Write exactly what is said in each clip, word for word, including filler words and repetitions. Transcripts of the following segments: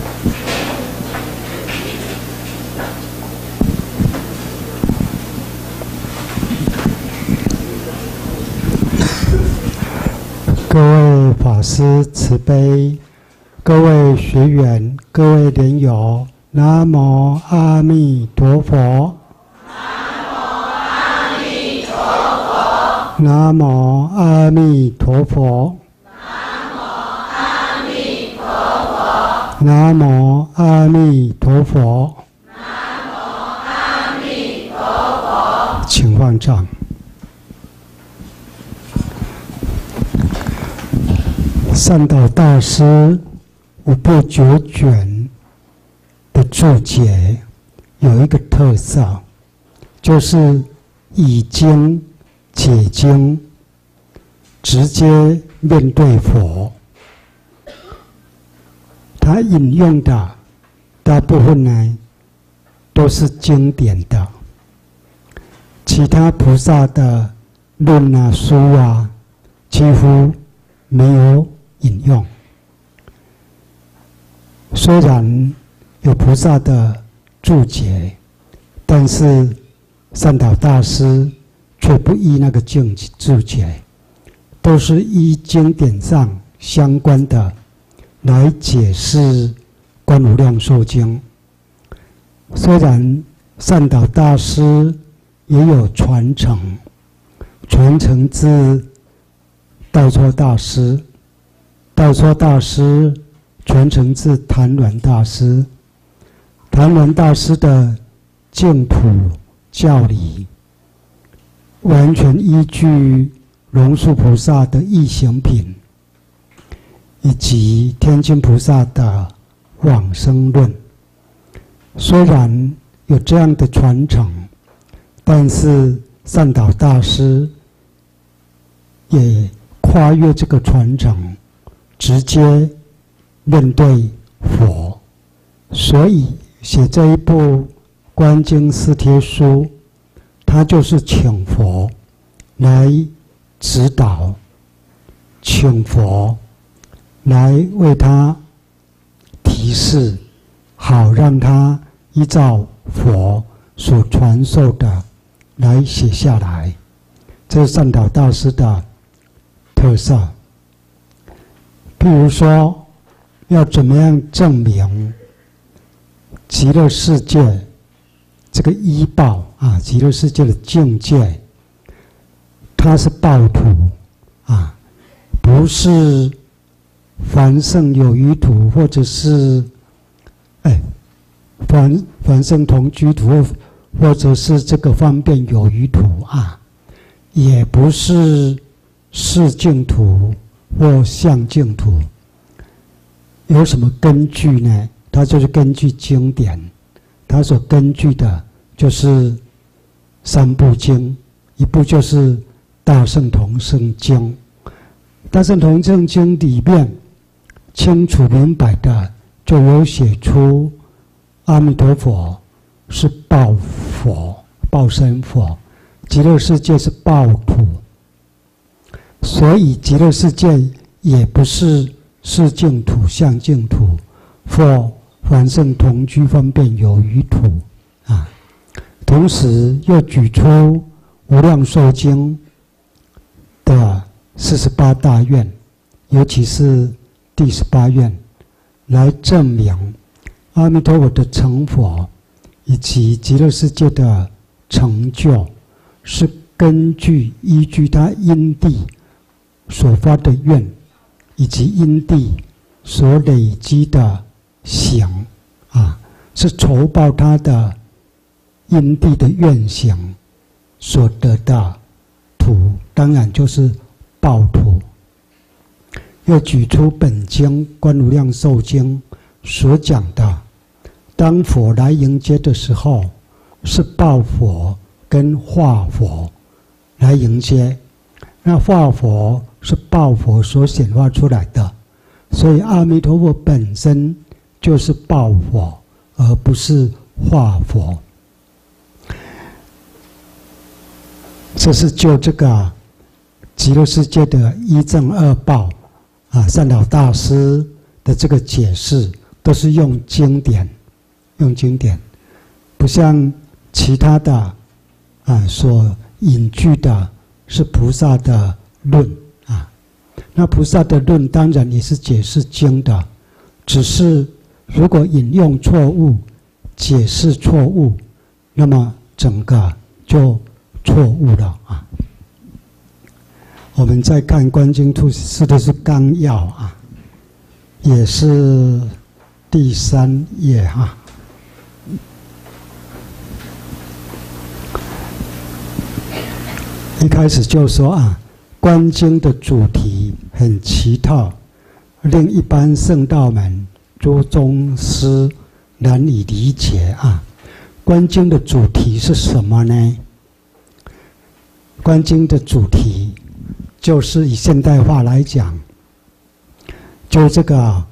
各位法师慈悲，各位学员，各位莲友，南无阿弥陀佛。南无阿弥陀佛。南无阿弥陀佛。请放掌。善导大师五部九卷的注解有一个特色，就是以经解经，直接面对佛。他引用的大部分呢都是经典的，其他菩萨的论啊书啊几乎没有引用。虽然有菩萨的注解，但是善导大师却不依那个经注解，都是依经典上相关的来解释《观无量寿经》。虽然善导大师也有传承，传承自道绰大师，道绰大师传承自昙鸾大师，昙鸾大师的净土教理完全依据龙树菩萨的易行品，以及天津菩萨的往生论。虽然有这样的传承，但是善导大师也跨越这个传承，直接面对佛，所以写这一部《观经四帖书》，他就是请佛来指导，请佛来为他提示，好让他依照佛所传授的来写下来。这是善导大师的特色。譬如说，要怎么样证明极乐世界这个依报啊，极乐世界的境界，它是报土啊，不是凡圣有余土，或者是哎凡凡圣同居土，或或者是这个方便有余土啊，也不是示净土或相净土。有什么根据呢？它就是根据经典，它所根据的就是三部经，一部就是《大圣同圣经》。《大圣同圣经》里面清楚明白的就有写出阿弥陀佛是报佛、报身佛，极乐世界是报土，所以极乐世界也不是示净土、相净土或凡圣同居方便有余土啊。同时又举出《无量寿经》的四十八大愿，尤其是第十八愿，来证明阿弥陀佛的成佛以及极乐世界的成就，是根据依据他因地所发的愿，以及因地所累积的行啊，是酬报他的因地的愿行所得的土，当然就是报土。又举出本经《观无量寿经》所讲的，当佛来迎接的时候，是报佛跟化佛来迎接。那化佛是报佛所显化出来的，所以阿弥陀佛本身就是报佛，而不是化佛。这是就这个极乐世界的一正二报啊，善导大师的这个解释， 都是用经典，用经典，不像其他的啊所引据的是菩萨的论啊。那菩萨的论当然也是解释经的，只是如果引用错误、解释错误，那么整个就错误了啊。我们再看《观经注释》的是纲要啊，也是第三页哈、啊。一开始就说啊，观经的主题很奇特，令一般圣道门诸宗师难以理解啊。观经的主题是什么呢？观经的主题就是以现代化来讲，就这个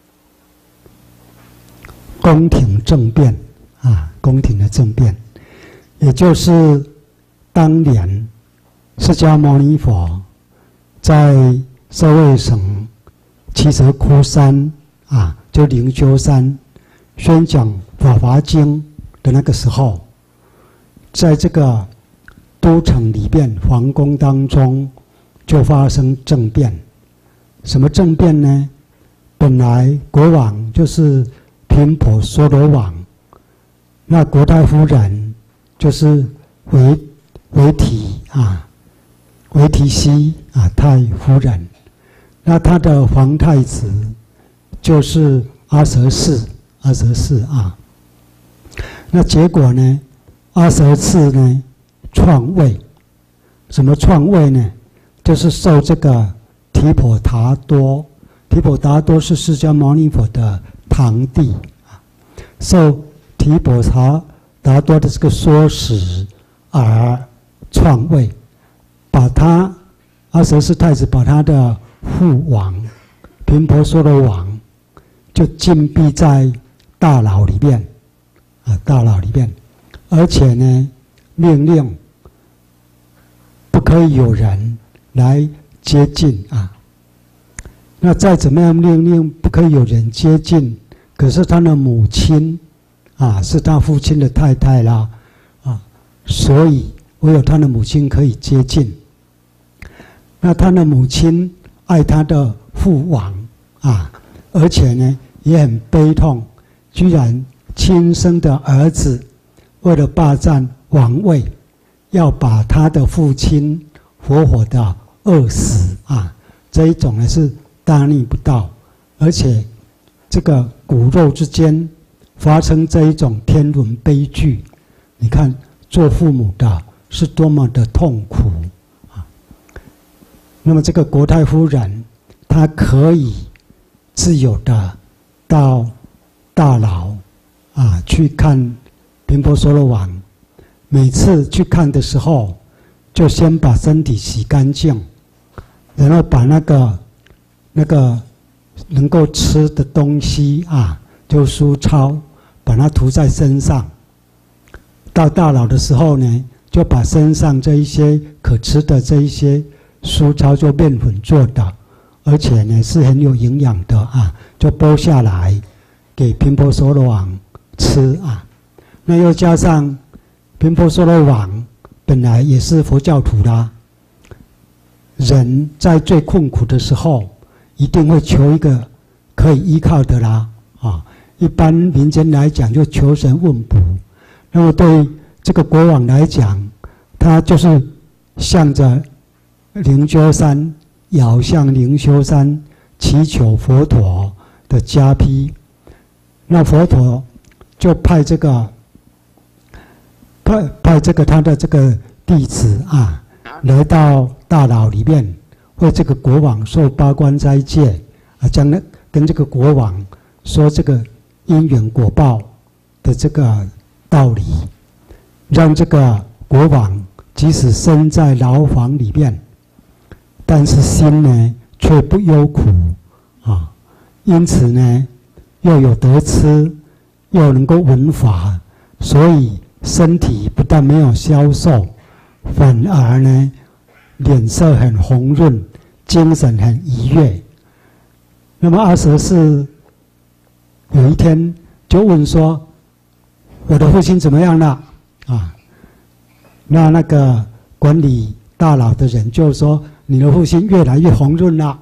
宫廷政变啊，宫廷的政变，也就是当年释迦牟尼佛在舍卫省七蛇窟山啊，就灵鹫山宣讲《法华经》的那个时候，在这个都城里边皇宫当中就发生政变。什么政变呢？本来国王就是频婆娑罗王，那国太夫人就是维维提啊，维提西啊太夫人，那他的皇太子就是阿阇氏，阿阇氏啊。那结果呢？阿阇氏呢篡位，什么篡位呢？就是受这个提婆达多，提婆达多是释迦牟尼佛的堂弟啊，受提婆达达多的这个唆使而篡位，把他阿阇氏太子把他的父王频婆娑罗王就禁闭在大牢里面啊，大牢里面，而且呢，命令不可以有人来接近啊。那再怎么样命令不可以有人接近，可是他的母亲啊，是他父亲的太太啦啊，所以唯有他的母亲可以接近。那他的母亲爱他的父王啊，而且呢也很悲痛，居然亲生的儿子为了霸占王位，要把他的父亲活活的饿死啊！这一种呢是大逆不道，而且这个骨肉之间发生这一种天伦悲剧，你看做父母的是多么的痛苦啊！那么这个国太夫人，她可以自由的到大牢啊去看频婆娑罗王，每次去看的时候，就先把身体洗干净，然后把那个那个能够吃的东西啊，就书抄，把它涂在身上。到大牢的时候呢，就把身上这一些可吃的这一些书抄，就面粉做的，而且呢是很有营养的啊，就剥下来给频婆娑罗王吃啊。那又加上频婆娑罗王本来也是佛教徒啦，人在最困苦的时候，一定会求一个可以依靠的啦啊。一般民间来讲，就求神问卜。那么对这个国王来讲，他就是向着灵鹫山，遥向灵鹫山，祈求佛陀的加庇。那佛陀就派这个派派这个他的这个弟子啊，来到大牢里面，为这个国王受八关斋戒啊，将那跟这个国王说这个因缘果报的这个道理，让这个国王即使身在牢房里面，但是心呢却不忧苦啊，因此呢又有得吃，又能够闻法，所以身体不但没有消瘦，反而呢脸色很红润，精神很愉悦。那么阿阇氏有一天就问说：“我的父亲怎么样了？”啊，那那个管理大佬的人就说：“你的父亲越来越红润了。”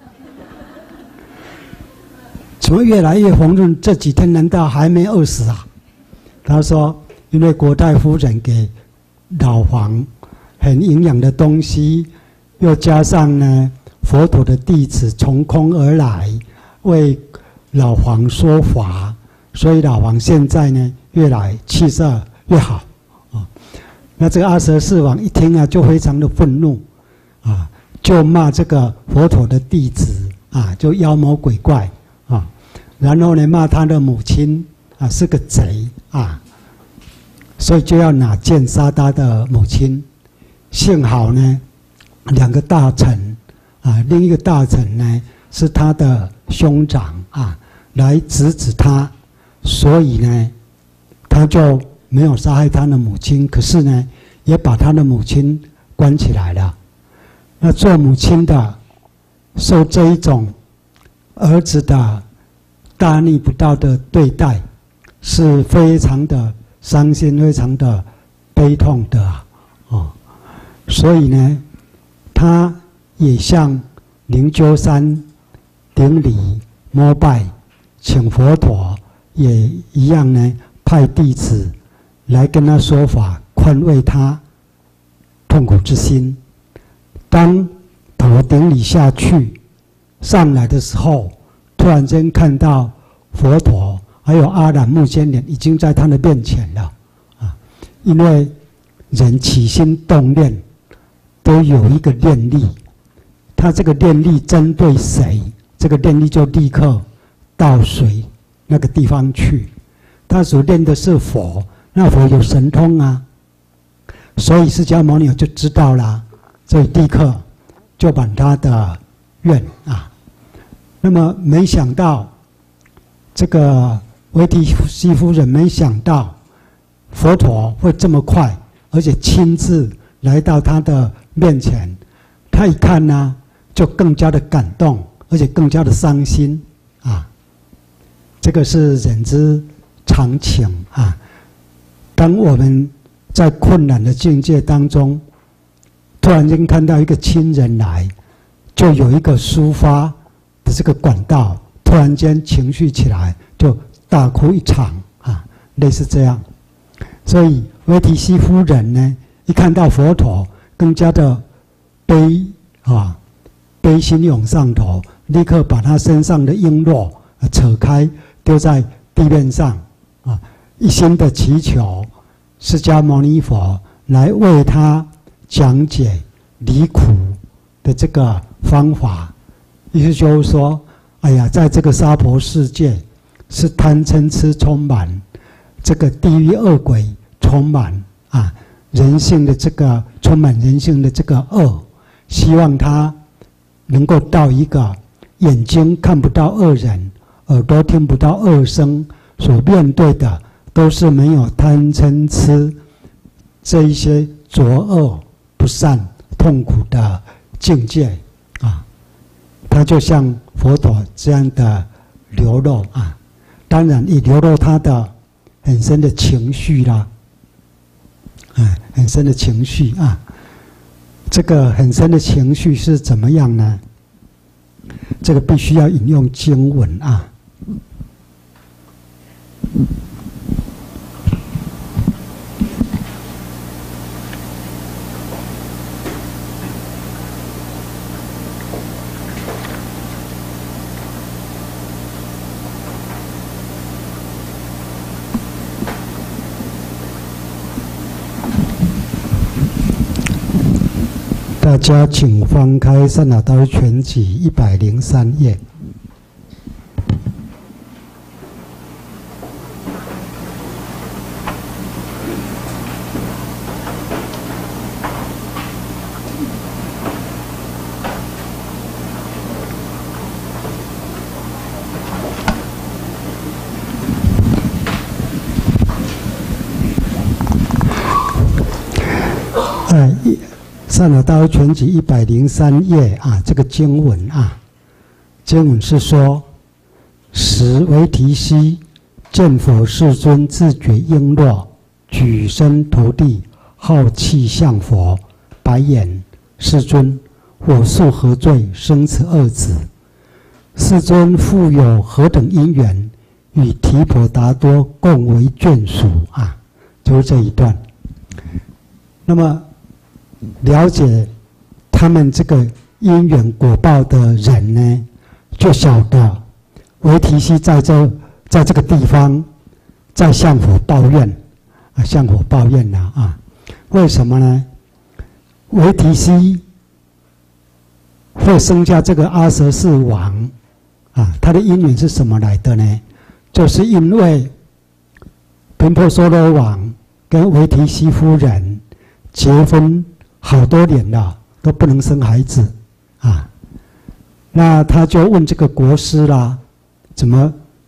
怎么越来越红润？这几天难道还没饿死啊？他说：“因为国太夫人给老黄很营养的东西，又加上呢佛陀的弟子从空而来，为老黄说法，所以老黄现在呢越来气色越好。”啊，那这个阿阇世王一听啊，就非常的愤怒，啊，就骂这个佛陀的弟子啊，就妖魔鬼怪啊，然后呢骂他的母亲啊是个贼啊，所以就要拿剑杀他的母亲。幸好呢，两个大臣啊，另一个大臣呢是他的兄长啊，来制止他，所以呢，他就没有杀害他的母亲，可是呢，也把他的母亲关起来了。那做母亲的受这一种儿子的大逆不道的对待，是非常的伤心，非常的悲痛的啊！哦，所以呢，他也向灵鹫山顶礼膜拜，请佛陀也一样呢，派弟子来跟他说法，宽慰他痛苦之心。当头顶礼下去上来的时候，突然间看到佛陀还有阿难、目犍连已经在他的面前了啊！因为人起心动念都有一个念力，他这个念力针对谁，这个念力就立刻到谁那个地方去。他所念的是佛，那佛有神通啊，所以释迦牟尼就知道了，所以立刻就把他的愿啊。那么没想到，这个维提西夫人没想到佛陀会这么快，而且亲自来到他的面前。他一看呢，就更加的感动，而且更加的伤心啊。这个是人之常情啊。当我们在困难的境界当中，突然间看到一个亲人来，就有一个抒发的这个管道，突然间情绪起来，就大哭一场啊，类似这样。所以维提西夫人呢，一看到佛陀，更加的悲啊，悲心涌上头，立刻把他身上的璎珞扯开，丢在地面上啊，一心的祈求释迦牟尼佛来为他讲解离苦的这个方法。意思就是说，哎呀，在这个娑婆世界是贪嗔痴充满，这个地狱恶鬼充满啊，人性的这个充满人性的这个恶，希望他能够到一个眼睛看不到恶人，耳朵听不到恶声，所面对的都是没有贪嗔痴这一些浊恶不善痛苦的境界啊。他就像佛陀这样的流露啊，当然也流露他的很深的情绪啦，啊，很深的情绪啊。这个很深的情绪是怎么样呢？这个必须要引用经文啊。大家请翻开《善导大师全集》一百零三页。呃，一。善导大师全集一百零三页啊，这个经文啊，经文是说：十时维提西见佛世尊自觉璎珞，举身投地，好气向佛，白言：世尊，我素何罪生此二子？世尊复有何等因缘，与提婆达多共为眷属啊？就是这一段。那么了解他们这个因缘果报的人呢，就晓得维提西在这在这个地方在向佛抱怨啊，向佛抱怨了啊。为什么呢？维提西会生下这个阿阇世王啊，他的因缘是什么来的呢？就是因为频婆娑罗王跟维提西夫人结婚好多年了，都不能生孩子啊。那他就问这个国师啦，怎么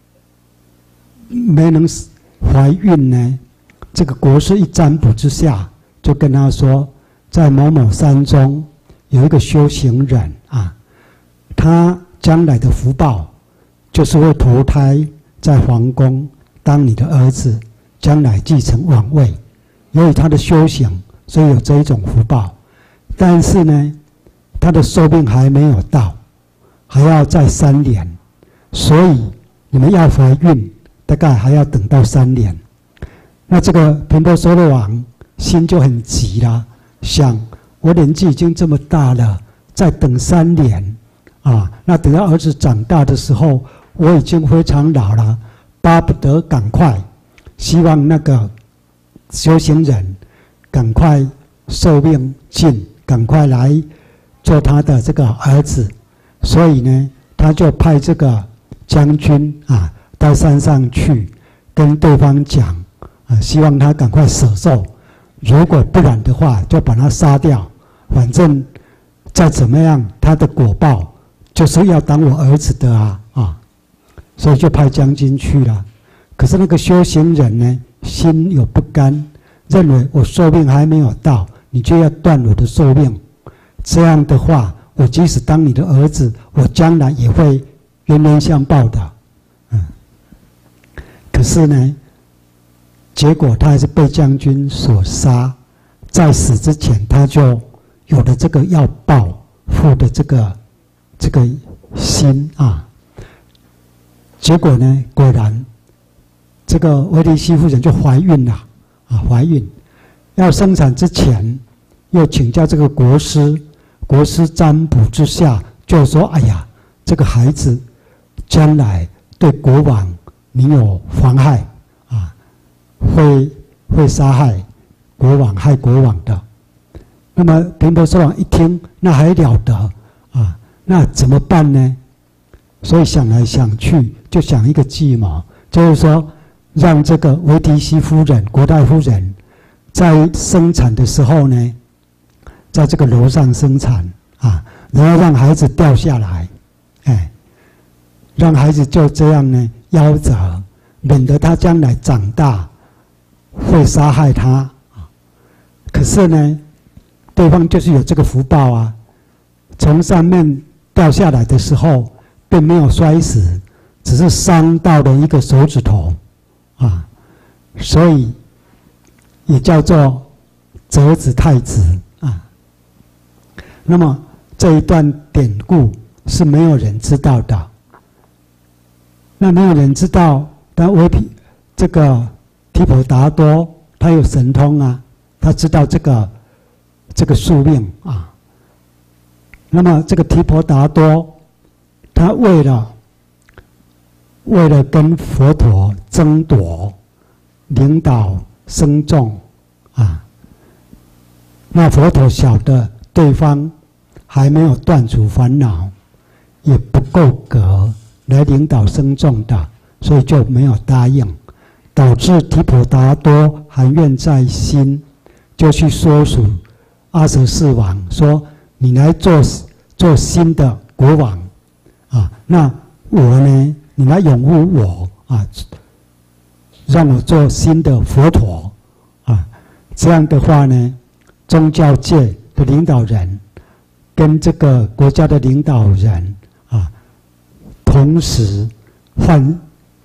没能怀孕呢？这个国师一占卜之下，就跟他说，在某某山中有一个修行人啊，他将来的福报就是会投胎在皇宫当你的儿子，将来继承王位。由于他的修行，所以有这一种福报。但是呢，他的寿命还没有到，还要再三年，所以你们要怀孕，大概还要等到三年。那这个频婆娑罗王心就很急啦，想我年纪已经这么大了，再等三年啊，那等到儿子长大的时候，我已经非常老了，巴不得赶快，希望那个修行人赶快寿命尽，赶快来做他的这个儿子。所以呢，他就派这个将军啊到山上去跟对方讲啊，希望他赶快舍寿，如果不然的话，就把他杀掉。反正再怎么样，他的果报就是要当我儿子的啊啊！所以就派将军去了。可是那个修行人呢，心有不甘，认为我寿命还没有到，你就要断我的寿命。这样的话，我即使当你的儿子，我将来也会冤冤相报的。嗯。可是呢，结果他还是被将军所杀。在死之前，他就有了这个要报复的这个这个心啊。结果呢，果然这个维提西夫人就怀孕了啊，怀孕要生产之前，又请教这个国师，国师占卜之下就说：“哎呀，这个孩子将来对国王你有妨害啊，会会杀害国王，害国王的。”那么频婆娑罗王一听，那还了得啊？那怎么办呢？所以想来想去，就想一个计谋，就是说，让这个维提西夫人、国太夫人，在生产的时候呢，在这个楼上生产啊，然后让孩子掉下来，哎，让孩子就这样呢夭折，免得他将来长大会杀害他。可是呢，对方就是有这个福报啊，从上面掉下来的时候，并没有摔死，只是伤到了一个手指头，啊，所以也叫做折子太子啊。那么这一段典故是没有人知道的，那没有人知道，但维提这个提婆达多他有神通啊，他知道这个这个宿命啊。那么这个提婆达多，他为了为了跟佛陀争夺领导僧众啊，那佛陀晓得对方还没有断除烦恼，也不够格来领导僧众的，所以就没有答应，导致提婆达多含怨在心，就去说属阿阇世王说：“你来做做新的国王啊，那我呢，你来拥护我啊，让我做新的佛陀啊。这样的话呢，宗教界的领导人跟这个国家的领导人啊，同时换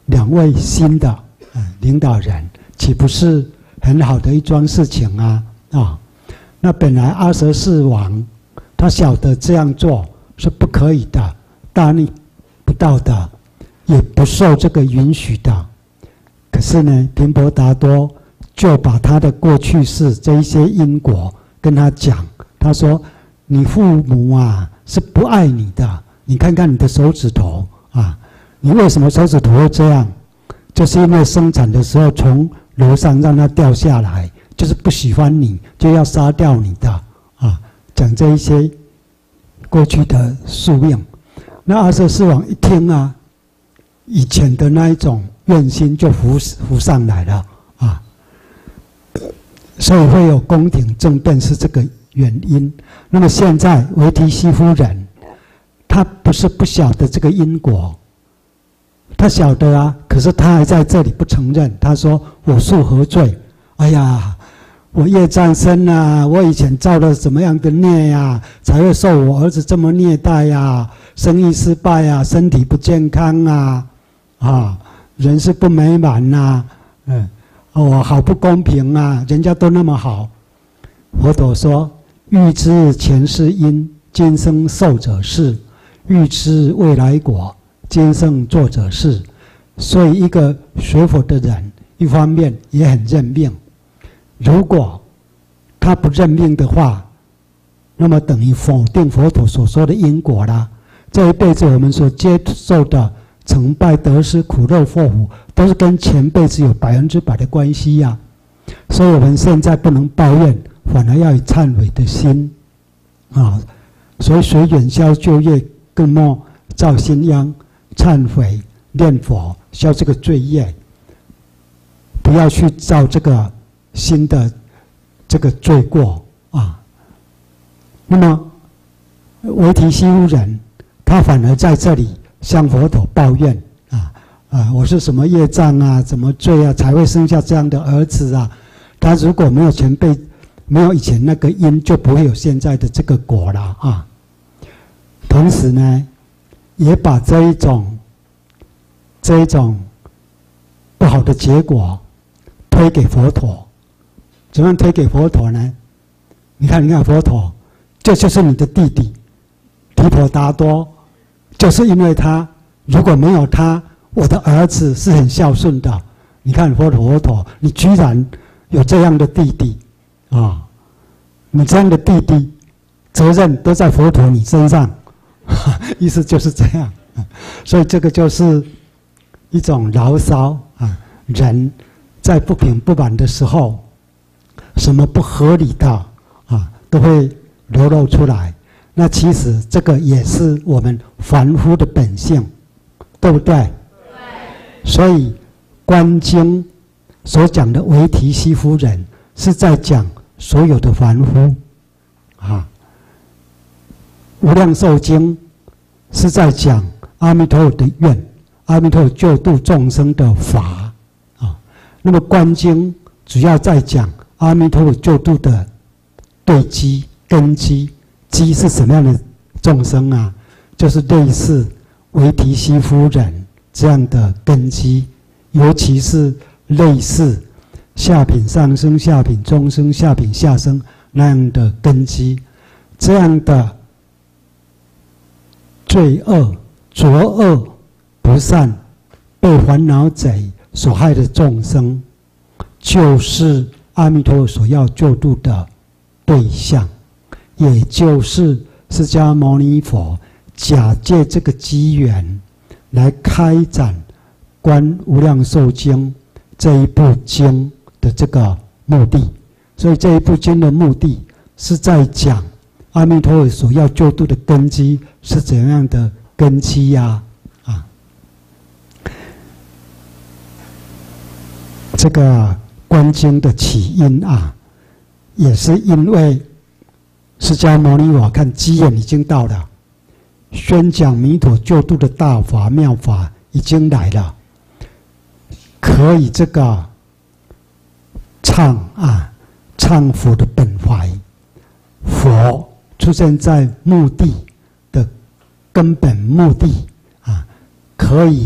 两位新的呃领导人，岂不是很好的一桩事情啊？啊，那本来阿阇世王他晓得这样做是不可以的，大逆不道的，也不受这个允许的。可是呢，频婆达多就把他的过去世这一些因果跟他讲，他说：“你父母啊是不爱你的，你看看你的手指头啊，你为什么手指头会这样？就是因为生产的时候从楼上让它掉下来，就是不喜欢你，就要杀掉你的啊。”讲这一些过去的宿命。那阿阇世王一听啊，以前的那一种怨心就浮浮上来了啊，所以会有宫廷政变是这个原因。那么现在维提西夫人，她不是不晓得这个因果，她晓得啊，可是她还在这里不承认。她说：“我诉何罪？哎呀，我业障深啊，我以前造了什么样的孽呀、啊，才会受我儿子这么虐待呀、啊？生意失败啊，身体不健康啊，啊，人事不美满呐，嗯，我好不公平啊，人家都那么好。”佛陀说：“欲知前世因，今生受者是；欲知未来果，今生做者是。”所以，一个学佛的人，一方面也很认命。如果他不认命的话，那么等于否定佛陀所说的因果啦。这一辈子我们所接受的成败得失、苦乐祸福，都是跟前辈子有百分之百的关系呀、啊。所以我们现在不能抱怨，反而要有忏悔的心啊。所以谁远消旧业，更莫造新殃。忏悔、念佛，消这个罪业，不要去造这个新的这个罪过啊。那么维提西夫人，他反而在这里向佛陀抱怨啊啊，我是什么业障啊，怎么罪啊，才会生下这样的儿子啊？他如果没有前辈，没有以前那个因，就不会有现在的这个果了啊。同时呢，也把这一种这一种不好的结果推给佛陀。怎么样推给佛陀呢？你看，你看佛陀，这就是你的弟弟提婆达多，就是因为他，如果没有他，我的儿子是很孝顺的。你看佛陀，佛陀，你居然有这样的弟弟啊！你这样的弟弟，责任都在佛陀你身上，意思就是这样。所以这个就是一种牢骚啊！人在不平不满的时候，什么不合理的啊，都会流露出来。那其实这个也是我们凡夫的本性，对不对？对。所以《观经》所讲的维提西夫人是在讲所有的凡夫啊，《无量寿经》是在讲阿弥陀佛的愿，阿弥陀佛救度众生的法啊。那么《观经》主要在讲阿弥陀佛救度的对基根基。基是什么样的众生啊？就是类似维提西夫人这样的根基，尤其是类似下品上生、下品中生、下品下生那样的根基，这样的罪恶、浊恶、不善、被烦恼贼所害的众生，就是阿弥陀佛所要救度的对象。也就是释迦牟尼佛假借这个机缘来开展《观无量寿经》这一部经的这个目的。所以这一部经的目的是在讲阿弥陀佛所要救度的根基是怎样的根基呀、啊？啊，这个观经的起因啊，也是因为释迦牟尼佛看机缘已经到了，宣讲弥陀救度的大法妙法已经来了，可以这个唱啊唱佛的本怀，佛出现在目的的根本目的啊，可以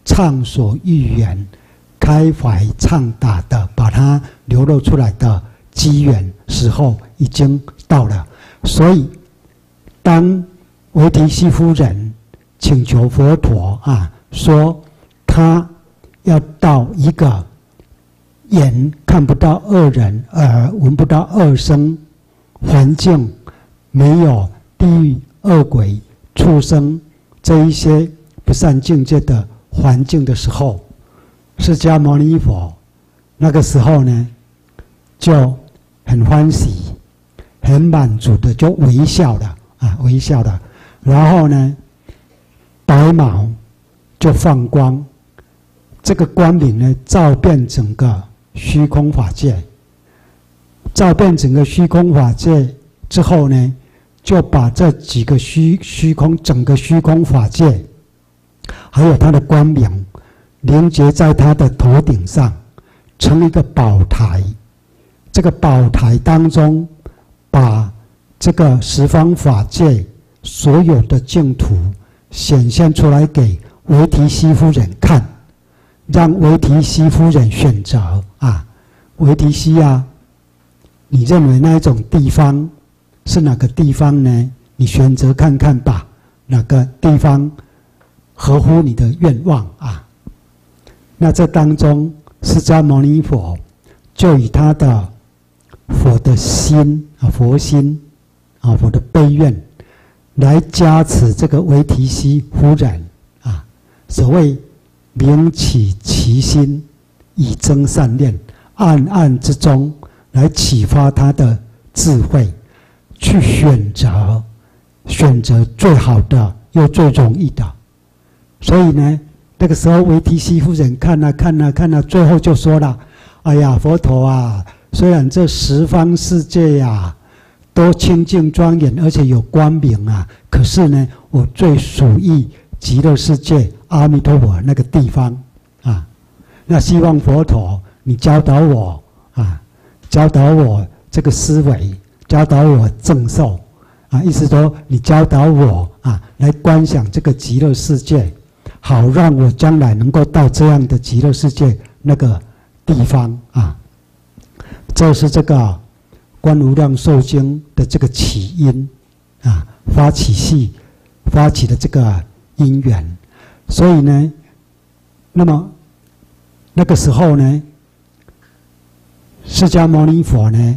畅所欲言、开怀畅达的把它流露出来的机缘时候已经到了。所以，当维提西夫人请求佛陀啊，说他要到一个眼看不到恶人、耳闻不到恶声环境，没有地狱、恶鬼、畜生这一些不善境界的环境的时候，释迦牟尼佛那个时候呢，就很欢喜、很满足的就微笑了啊，微笑了。然后呢，白毛就放光，这个光明呢，照遍整个虚空法界。照遍整个虚空法界之后呢，就把这几个虚虚空整个虚空法界，还有它的光明，连接在他的头顶上，成一个宝台。这个宝台当中，把这个十方法界所有的净土显现出来给维提西夫人看，让维提西夫人选择啊，维提西啊，你认为那一种地方是哪个地方呢？你选择看看吧，哪个地方合乎你的愿望啊？那这当中，释迦牟尼佛就以他的佛的心啊，佛心啊，佛的悲愿来加持这个维提西夫人啊。所谓明起其心，以增善念，暗暗之中来启发他的智慧，去选择选择最好的又最容易的。所以呢，那个时候维提西夫人看啊看啊看啊，最后就说了：“哎呀，佛陀啊，虽然这十方世界呀、啊、都清净庄严，而且有光明啊，可是呢，我最属意极乐世界阿弥陀佛那个地方啊。那希望佛陀你教导我啊，教导我这个思维，教导我正受啊，意思说你教导我啊，来观想这个极乐世界。”好，让我将来能够到这样的极乐世界那个地方啊，这是这个《观无量寿经》的这个起因啊，发起系发起的这个因缘。所以呢，那么那个时候呢，释迦牟尼佛呢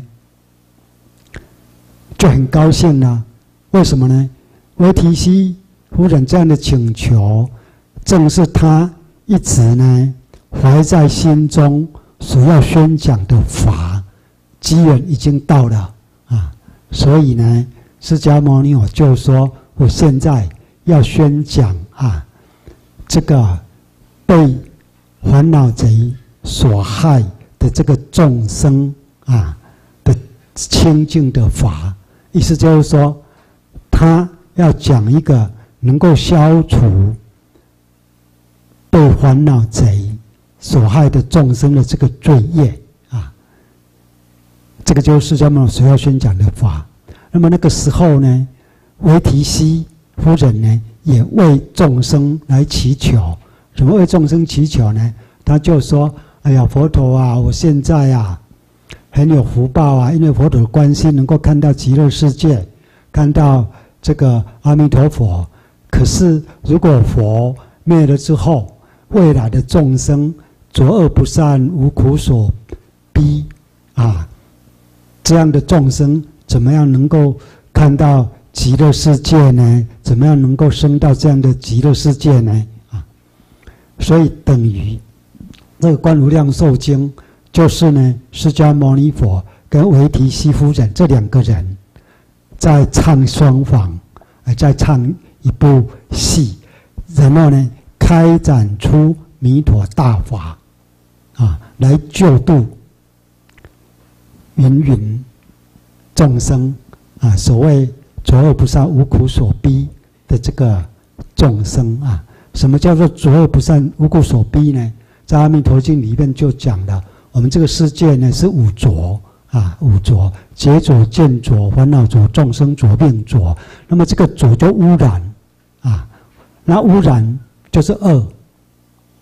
就很高兴了。为什么呢？维提西夫人这样的请求，正是他一直呢怀在心中所要宣讲的法，机缘已经到了啊！所以呢，释迦牟尼佛就说：“我现在要宣讲啊，这个被烦恼贼所害的这个众生啊的清净的法。”意思就是说，他要讲一个能够消除被烦恼贼所害的众生的这个罪业啊，这个就是释迦牟尼所要宣讲的法。那么那个时候呢，维提西夫人呢也为众生来祈求。怎么为众生祈求呢？他就说：“哎呀，佛陀啊，我现在啊很有福报啊，因为佛陀的关心能够看到极乐世界，看到这个阿弥陀佛。可是如果佛灭了之后，未来的众生作恶不善，无苦所逼啊，这样的众生怎么样能够看到极乐世界呢？怎么样能够升到这样的极乐世界呢？啊，所以等于这个《观无量寿经》就是呢，释迦牟尼佛跟维提西夫人这两个人在唱双簧，在唱一部戏，然后呢，开展出弥陀大法啊，来救度芸芸众生啊，所谓作恶不善、无苦所逼的这个众生啊。什么叫做作恶不善、无苦所逼呢？在《阿弥陀经》里面就讲了，我们这个世界呢是五浊啊，五浊：劫浊、见浊、烦恼浊、众生浊、命浊。那么这个浊就污染啊，那污染就是恶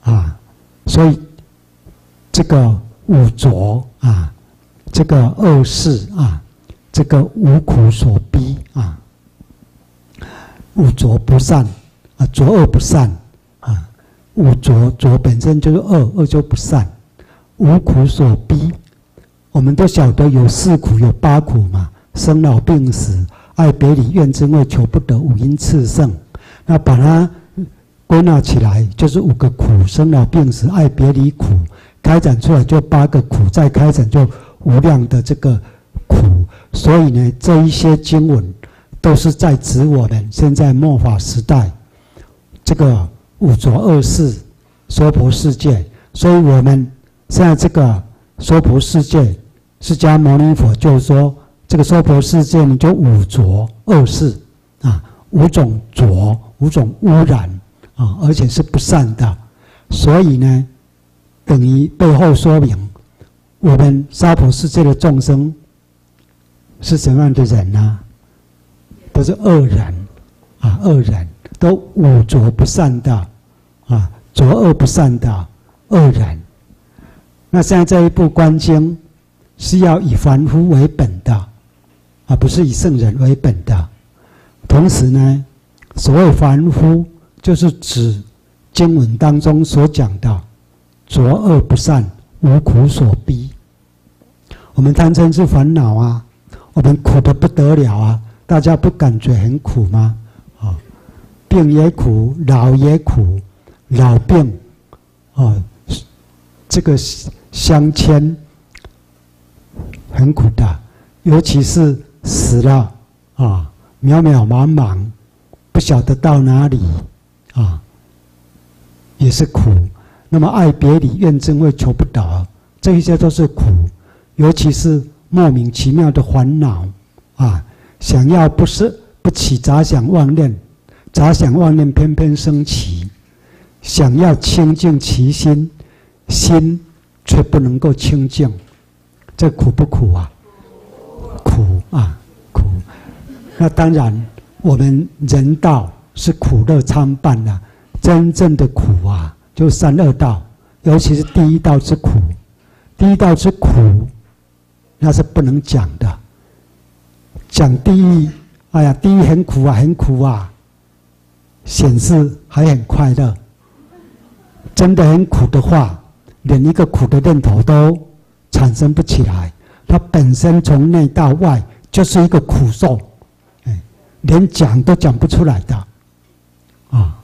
啊，所以这个五浊啊，这个恶事啊，这个无苦所逼啊，五浊不善啊，浊恶不善啊，五浊浊本身就是恶，恶就不善，无苦所逼。我们都晓得有四苦，有八苦嘛，生老病死、爱别离、怨憎会、求不得、五阴炽盛。那把它归纳起来，就是五个苦：生老病死、爱别离苦，开展出来就八个苦，再开展就无量的这个苦。所以呢，这一些经文都是在指我们现在末法时代这个五浊恶世娑婆世界。所以我们现在这个娑婆世界，释迦牟尼佛就说，这个娑婆世界呢，就五浊恶世啊，五种浊，五种污染啊，而且是不善的。所以呢，等于背后说明，我们娑婆世界的众生是什么样的人呢？都是恶人啊，恶人都五浊不善的啊，浊恶不善的恶人。那现在这一部《观经》是要以凡夫为本的，啊，不是以圣人为本的。同时呢，所谓凡夫，就是指经文当中所讲的浊恶不善、无苦所逼。我们贪嗔痴烦恼啊，我们苦得不得了啊！大家不感觉很苦吗？啊，病也苦，老也苦，老病啊，这个相牵很苦的，尤其是死了啊，渺渺茫茫，不晓得到哪里啊，也是苦。那么爱别离、怨憎会、求不得，这一些都是苦，尤其是莫名其妙的烦恼啊，想要不是不起杂想妄念，杂想妄念偏偏生起，想要清净其心，心却不能够清净，这苦不苦啊？苦啊，苦。那当然，我们人道是苦乐参半的，真正的苦啊，就三恶道，尤其是第一道之苦。第一道之苦，那是不能讲的。讲地狱，哎呀，地狱很苦啊，很苦啊，显示还很快乐。真的很苦的话，连一个苦的念头都产生不起来，它本身从内到外就是一个苦受，哎，连讲都讲不出来的，啊。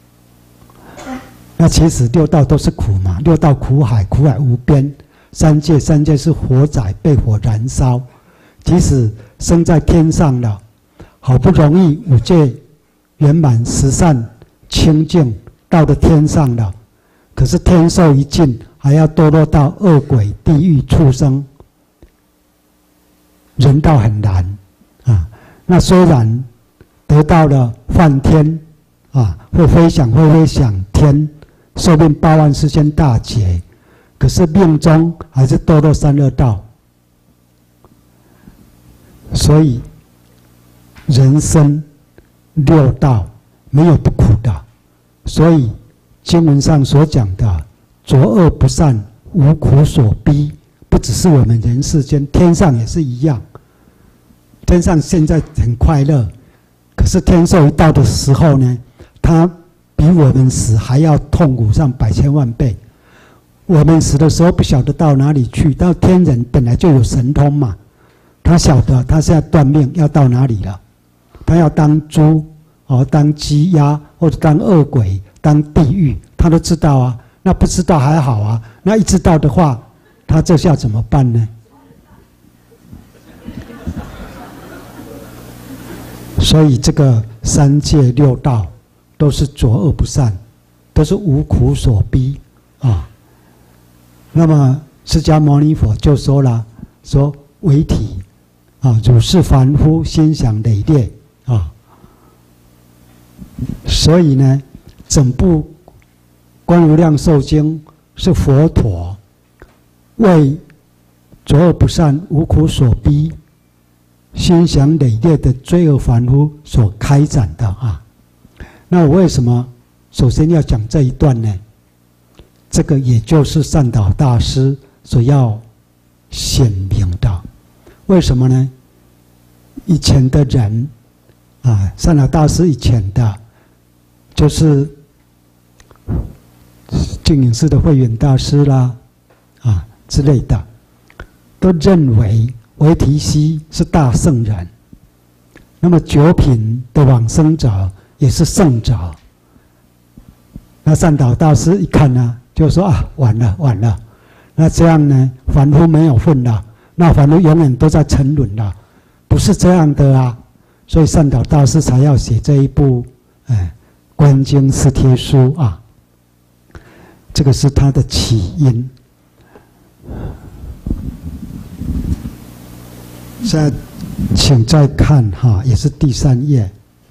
那其实六道都是苦嘛，六道苦海，苦海无边；三界，三界是火载，被火燃烧。即使生在天上了，好不容易五戒圆满、十善清净，到了天上了。可是天寿一尽，还要堕落到恶鬼、地狱、畜生，人道很难啊。那虽然得到了梵天啊，会飞翔，会飞翔天，寿命八万四千大劫，可是命中还是堕落三恶道。所以人生六道没有不苦的，所以经文上所讲的浊恶不善、无苦所逼，不只是我们人世间，天上也是一样。天上现在很快乐，可是天寿一到的时候呢，它比我们死还要痛苦上百千万倍。我们死的时候不晓得到哪里去，到天人本来就有神通嘛，他晓得他现在断命要到哪里了，他要当猪哦，当鸡鸭，或者当恶鬼，当地狱，他都知道啊。那不知道还好啊，那一知道的话，他这下怎么办呢？所以这个三界六道都是浊恶不善，都是无苦所逼啊。那么释迦牟尼佛就说了，说为体啊，汝是凡夫，心想累劣啊。所以呢，整部《观无量寿经》是佛陀为浊恶不善、无苦所逼、心想累劣的罪恶凡夫所开展的啊。那我为什么首先要讲这一段呢？ 这个也就是善导大师所要显明的。为什么呢？以前的人啊，善导大师以前的，就是净隐寺的慧远大师啦，啊之类的，都认为维提西是大圣人。那么九品的往生者也是圣者。那善导大师一看呢，就说啊，完了完了，那这样呢，凡夫没有份了，那凡夫永远都在沉沦了，不是这样的啊。所以善导大师才要写这一部哎《观经释帖书》啊，这个是他的起因。现在请再看哈，也是第三页。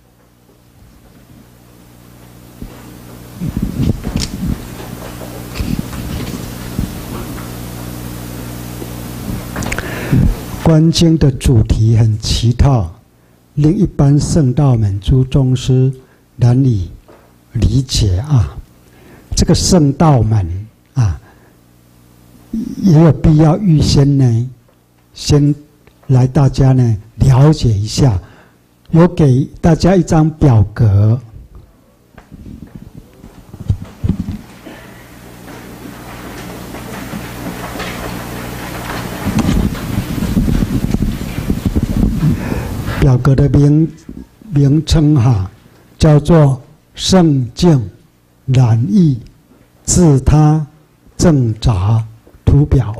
观经的主题很奇特，令一般圣道门诸宗师难以理解啊。这个圣道门啊，也有必要预先呢，先来大家呢了解一下。有给大家一张表格。表格的名名称哈，叫做圣境染意自他正杂图表。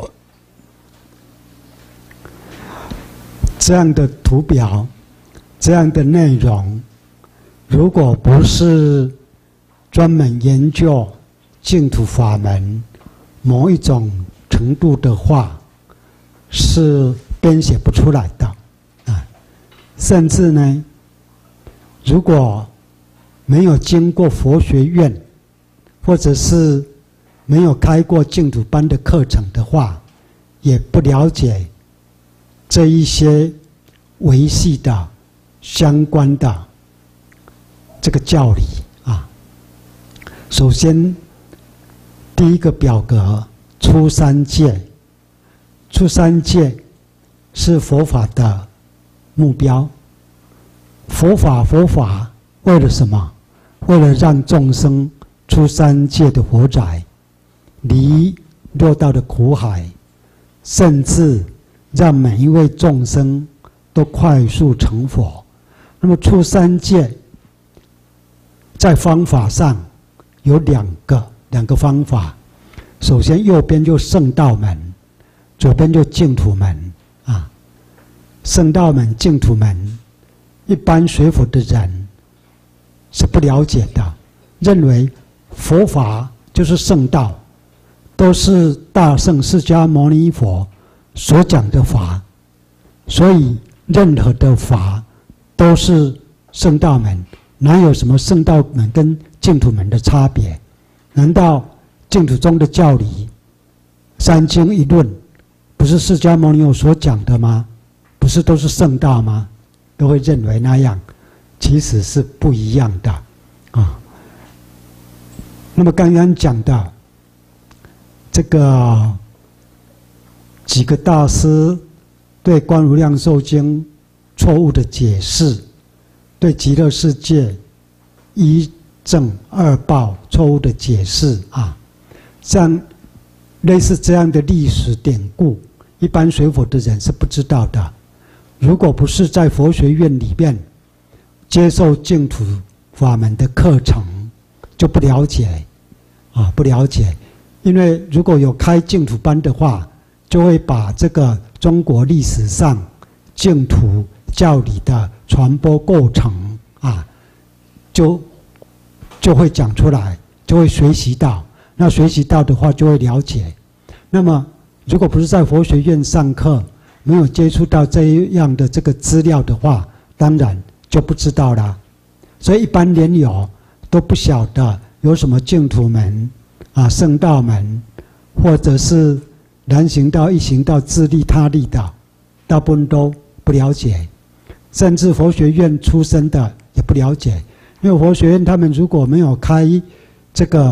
这样的图表，这样的内容，如果不是专门研究净土法门某一种程度的话，是编写不出来的。甚至呢，如果没有经过佛学院，或者是没有开过净土班的课程的话，也不了解这一些维系的相关的这个教理啊。首先，第一个表格出三界，出三界是佛法的目标。佛法佛法为了什么？为了让众生出三界的火宅，离六道的苦海，甚至让每一位众生都快速成佛。那么出三界在方法上有两个两个方法。首先右边就圣道门，左边就净土门啊。圣道门、净土门，一般学佛的人是不了解的，认为佛法就是圣道，都是大圣释迦牟尼佛所讲的法，所以任何的法都是圣道门，哪有什么圣道门跟净土门的差别？难道净土中的教理三经一论不是释迦牟尼佛所讲的吗？不是都是圣道吗？都会认为那样，其实是不一样的啊。那么刚刚讲的这个几个大师对《观无量寿经》错误的解释，对极乐世界一正二报错误的解释啊，像类似这样的历史典故，一般学佛的人是不知道的。如果不是在佛学院里面接受净土法门的课程，就不了解啊，不了解。因为如果有开净土班的话，就会把这个中国历史上净土教理的传播过程啊，就就会讲出来，就会学习到。那学习到的话，就会了解。那么，如果不是在佛学院上课，没有接触到这样的这个资料的话，当然就不知道啦。所以一般莲友都不晓得有什么净土门啊、圣道门，或者是难行道、易行道、自利他利的，大部分都不了解。甚至佛学院出身的也不了解，因为佛学院他们如果没有开这个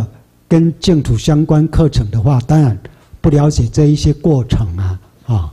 跟净土相关课程的话，当然不了解这一些过程啊啊。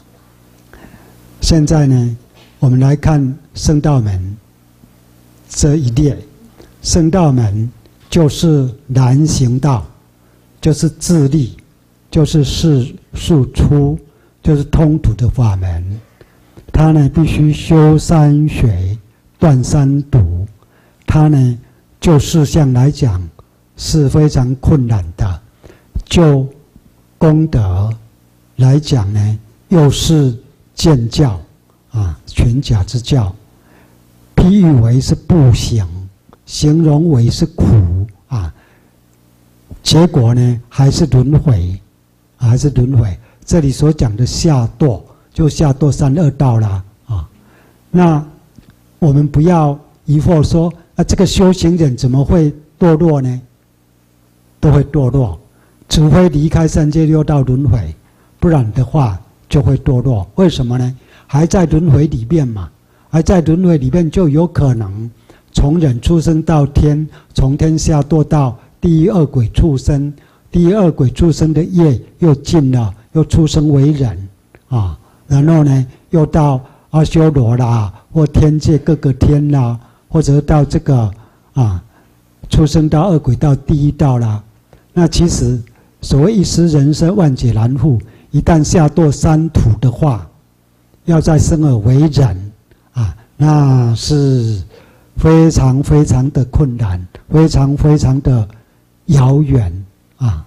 现在呢，我们来看圣道门这一列。圣道门就是难行道，就是自立，就是世庶出，就是通途的法门。它呢必须修三学、断三毒，它呢就事项来讲是非常困难的，就功德来讲呢，又是见教啊，拳甲之教，譬喻为是不行，形容为是苦啊，结果呢还是轮回，还是轮回。这里所讲的下堕，就下堕三恶道啦啊。那我们不要疑惑说啊，这个修行人怎么会堕落呢？都会堕落，除非离开三界六道轮回，不然的话就会堕落。为什么呢？还在轮回里面嘛，还在轮回里面就有可能从人出生到天，从天下堕到地狱恶鬼畜生，地狱恶鬼畜生的业又尽了，又出生为人啊，然后呢又到阿修罗啦，或天界各个天啦，或者到这个啊出生到恶鬼道、地狱道啦。那其实所谓一失人生，万劫难复，一旦下堕三途的话，要再生而为人啊，那是非常非常的困难，非常非常的遥远啊。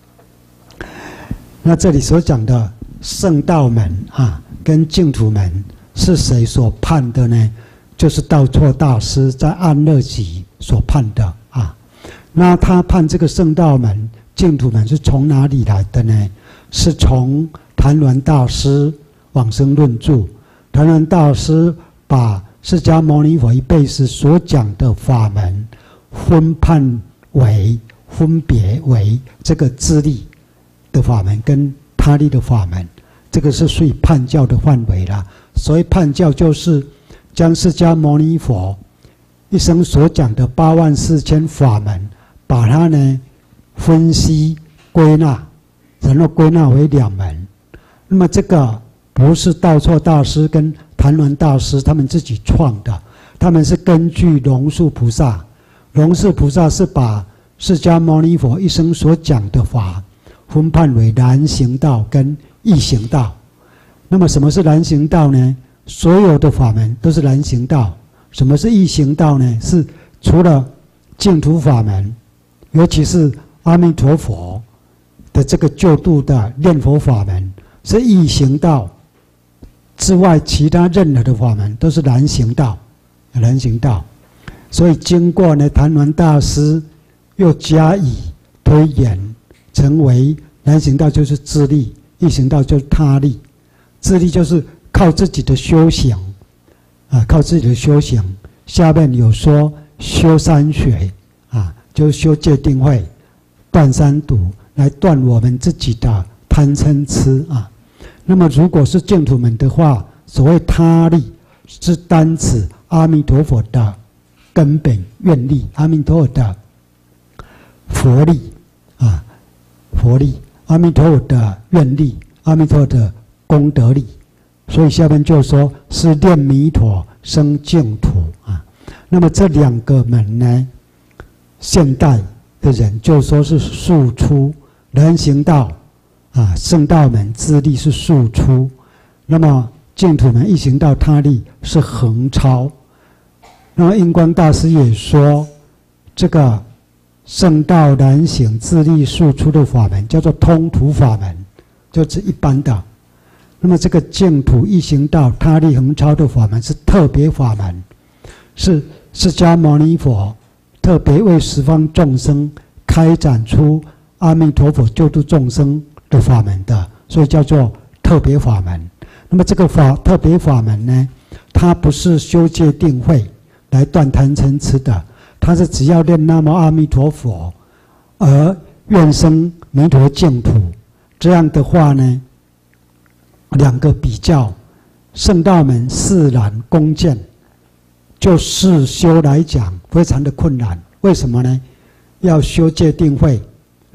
那这里所讲的圣道门啊，跟净土门是谁所判的呢？就是道绰大师在安乐集所判的啊。那他判这个圣道门、净土门是从哪里来的呢？是从谭鸾大师往生论著。谭鸾大师把释迦牟尼佛一辈子所讲的法门分判为、分别为这个自力的法门跟他力的法门，这个是属于判教的范围啦。所谓判教，就是将释迦牟尼佛一生所讲的八万四千法门，把它呢分析归纳，然后归纳为两门。那么这个不是道绰大师跟谭鸾大师他们自己创的，他们是根据龙树菩萨，龙树菩萨是把释迦牟尼佛一生所讲的法分判为难行道跟易行道。那么什么是难行道呢？所有的法门都是难行道。什么是易行道呢？是除了净土法门，尤其是阿弥陀佛的这个救度的念佛法门是易行道之外，其他任何的法门都是难行道，难行道。所以经过呢谭鸾大师又加以推演，成为难行道就是自力，易行道就是他力。自力就是靠自己的修行啊，靠自己的修行。下面有说修三学啊，就是修戒定慧、断三毒，来断我们自己的贪嗔痴啊。那么如果是净土门的话，所谓他力是单指阿弥陀佛的根本愿力，阿弥陀佛的佛力啊，佛力，阿弥陀佛的愿力，阿弥陀佛的功德力。所以下面就说是念弥陀生净土啊。那么这两个门呢，现代的人就说是庶出，难行道啊，圣道门自力是庶出，那么净土门易行道他力是横超。那么印光大师也说，这个圣道难行自力庶出的法门叫做通途法门，就是一般的。那么这个净土易行道他力横超的法门是特别法门，是释迦牟尼佛特别为十方众生开展出阿弥陀佛救度众生的法门的，所以叫做特别法门。那么这个法特别法门呢，它不是修戒定慧来断贪嗔痴的，它是只要念南无阿弥陀佛而愿生弥陀净土。这样的话呢，两个比较，圣道门释然恭敬，就世修来讲非常的困难。为什么呢？要修戒定慧，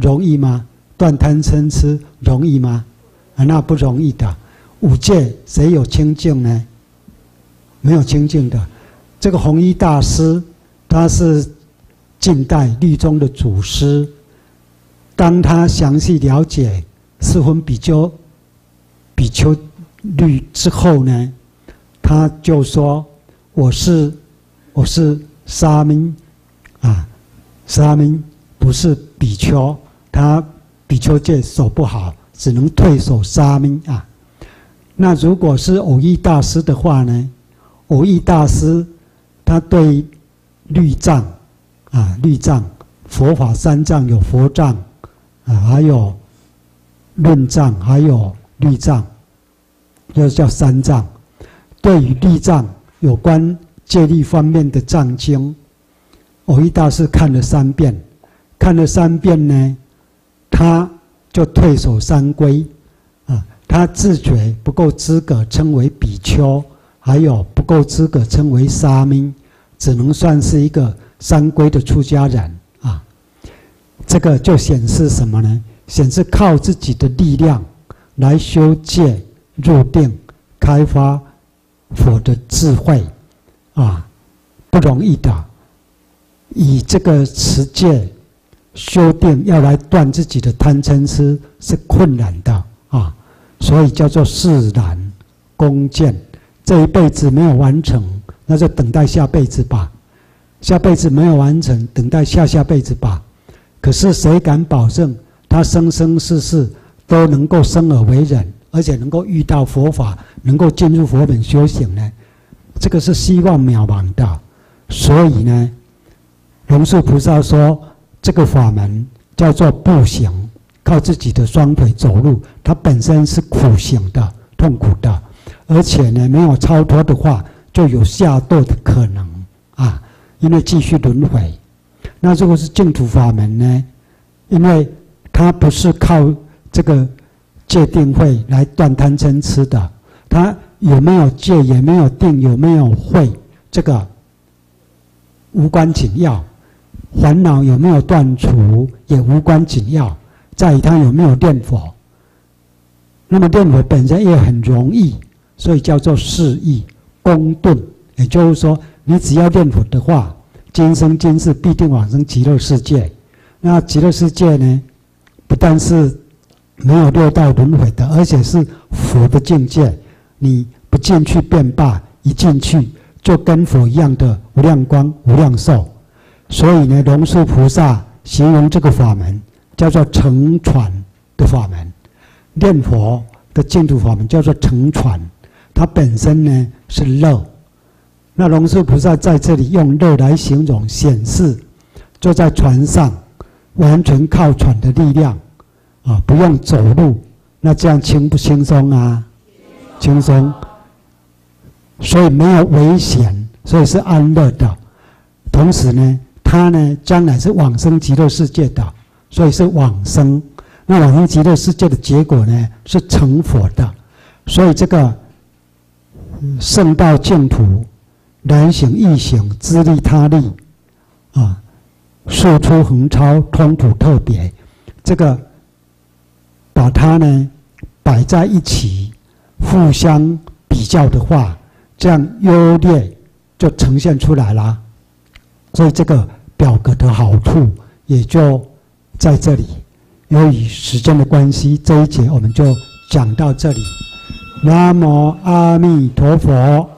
容易吗？断贪嗔痴容易吗？啊，那不容易的。五戒谁有清净呢？没有清净的。这个弘一大师，他是近代律宗的祖师。当他详细了解四分比丘、比丘律之后呢，他就说：“我是我是沙弥啊，沙弥不是比丘，他比丘戒守不好，只能退守沙弥啊。”那如果是藕益大师的话呢？藕益大师他对律藏啊，律藏佛法三藏有佛藏啊，还有论藏，还有律藏，就叫三藏。对于律藏有关戒律方面的藏经，藕益大师看了三遍，看了三遍呢，他就退守三规啊，他自觉不够资格称为比丘，还有不够资格称为沙弥，只能算是一个三规的出家人啊。这个就显示什么呢？显示靠自己的力量来修戒入定，开发佛的智慧啊，不容易的。以这个持戒修定要来断自己的贪嗔痴是困难的啊，所以叫做事难弓箭。这一辈子没有完成，那就等待下辈子吧；下辈子没有完成，等待下下辈子吧。可是谁敢保证他生生世世都能够生而为人，而且能够遇到佛法，能够进入佛门修行呢？这个是希望渺茫的。所以呢，龙树菩萨说，这个法门叫做步行，靠自己的双腿走路，它本身是苦行的、痛苦的，而且呢，没有超脱的话，就有下堕的可能啊，因为继续轮回。那如果是净土法门呢？因为它不是靠这个戒定慧来断贪嗔痴的，它有没有戒，也没有定，有没有慧，这个无关紧要。烦恼有没有断除，也无关紧要，在于他有没有念佛。那么念佛本身也很容易，所以叫做事易功顿。也就是说，你只要念佛的话，今生今世必定往生极乐世界。那极乐世界呢，不但是没有六道轮回的，而且是佛的境界。你不进去便罢，一进去就跟佛一样的无量光、无量寿。所以呢，龙树菩萨形容这个法门叫做乘船的法门，念佛的净土法门叫做乘船，它本身呢是乐。那龙树菩萨在这里用乐来形容，显示坐在船上，完全靠船的力量啊，不用走路，那这样轻不轻松啊？轻松。所以没有危险，所以是安乐的。同时呢，他呢将来是往生极乐世界的，所以是往生。那往生极乐世界的结果呢，是成佛的。所以这个圣道净土，难行易行，自利他利啊，庶出横超，通途特别。这个把它呢摆在一起，互相比较的话，这样优劣就呈现出来了。所以这个表格的好处也就在这里。由于时间的关系，这一节我们就讲到这里。南无阿弥陀佛。